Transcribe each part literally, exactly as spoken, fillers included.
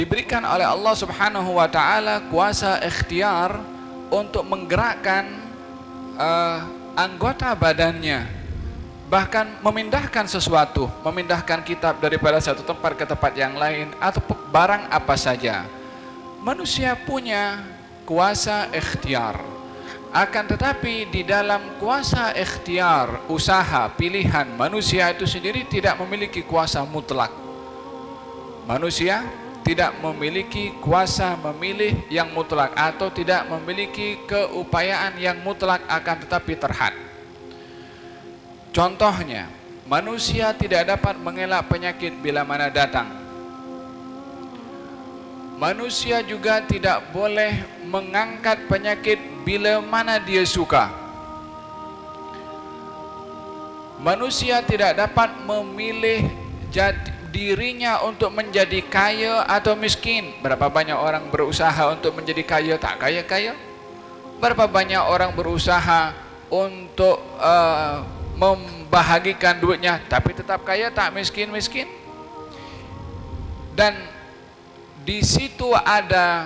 diberikan oleh Allah Subhanahu wa taala kuasa ikhtiar untuk menggerakkan uh, anggota badannya, bahkan memindahkan sesuatu, memindahkan kitab daripada satu tempat ke tempat yang lain atau barang apa saja. Manusia punya kuasa ikhtiar. Akan tetapi di dalam kuasa ikhtiar, usaha, pilihan, manusia itu sendiri tidak memiliki kuasa mutlak. Manusia tidak memiliki kuasa memilih yang mutlak atau tidak memiliki keupayaan yang mutlak, akan tetapi terhad. Contohnya, manusia tidak dapat mengelak penyakit bila mana datang. Manusia juga tidak boleh mengangkat penyakit bila mana dia suka. Manusia tidak dapat memilih jati, dirinya untuk menjadi kaya atau miskin. Berapa banyak orang berusaha untuk menjadi kaya tak kaya-kaya? Berapa banyak orang berusaha untuk uh, membahagikan duitnya tapi tetap kaya tak miskin-miskin? Dan di situ ada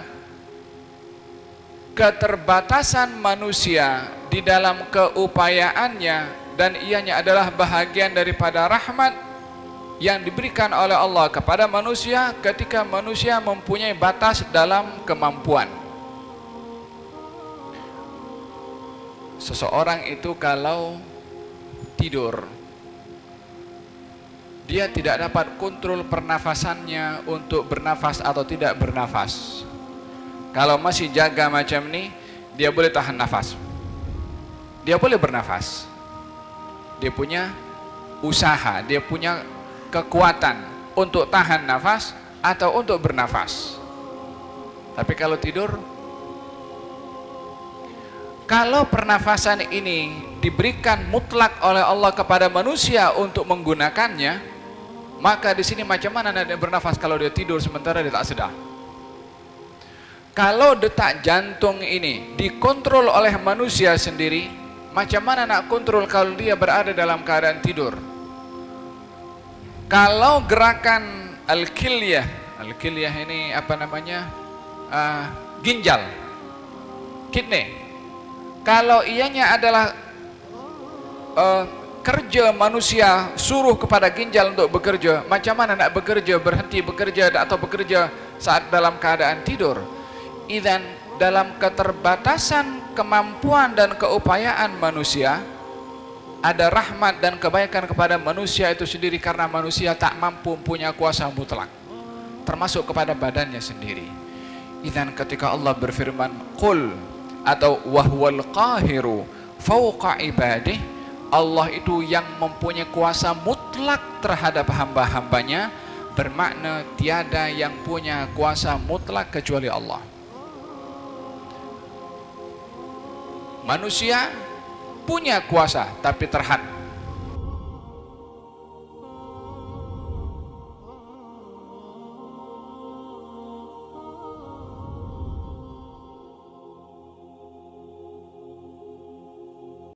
keterbatasan manusia di dalam keupayaannya, dan ianya adalah bahagian daripada rahmat yang diberikan oleh Allah kepada manusia ketika manusia mempunyai batas dalam kemampuan. Seseorang itu kalau tidur, dia tidak dapat kontrol pernafasannya untuk bernafas atau tidak bernafas. Kalau masih jaga macam ni, dia boleh tahan nafas, dia boleh bernafas, dia punya usaha, dia punya kekuatan untuk tahan nafas atau untuk bernafas. Tapi kalau tidur, kalau pernafasan ini diberikan mutlak oleh Allah kepada manusia untuk menggunakannya, maka di sini macam mana dia bernafas kalau dia tidur sementara dia tak sedar? Kalau detak jantung ini dikontrol oleh manusia sendiri, macam mana nak kontrol kalau dia berada dalam keadaan tidur? Kalau gerakan al-kilyah, al-kilyah ini apa namanya? Uh, ginjal, kidney. Kalau ianya adalah uh, kerja manusia suruh kepada ginjal untuk bekerja, macam mana nak bekerja, berhenti bekerja atau bekerja saat dalam keadaan tidur? Idzan dalam keterbatasan kemampuan dan keupayaan manusia, ada rahmat dan kebaikan kepada manusia itu sendiri karena manusia tak mampu punya kuasa mutlak, termasuk kepada badannya sendiri. Idzan ketika Allah berfirman qul atau wahwal qahiru fauqa ibadih, Allah itu yang mempunyai kuasa mutlak terhadap hamba-hambanya, bermakna tiada yang punya kuasa mutlak kecuali Allah. Manusia punya kuasa tapi terhad.